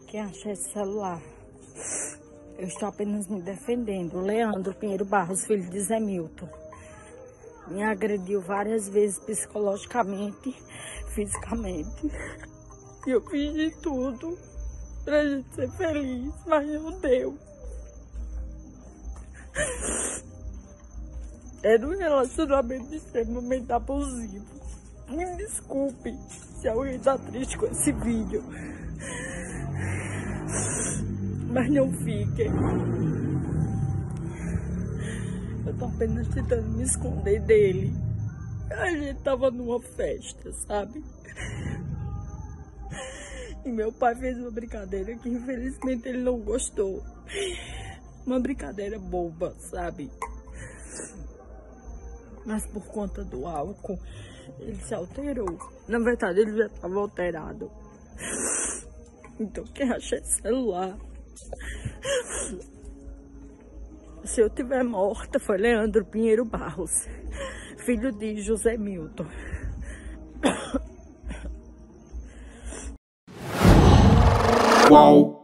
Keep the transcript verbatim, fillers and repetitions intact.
Quem acha esse celular? Eu estou apenas me defendendo. Leandro Pinheiro Barros, filho de Zé Milton, me agrediu várias vezes psicologicamente, fisicamente. E eu fiz de tudo pra gente ser feliz, mas não deu. Era um relacionamento extremamente abusivo. Me desculpe se alguém tá triste com esse vídeo, mas não fiquem. Eu tô apenas tentando me esconder dele. A gente tava numa festa, sabe? E meu pai fez uma brincadeira que infelizmente ele não gostou. Uma brincadeira boba, sabe? Mas por conta do álcool, ele se alterou. Na verdade, ele já estava alterado. Então, quem acha esse celular? Se eu tiver morta, foi Leandro Pinheiro Barros, filho de José Milton. Uau!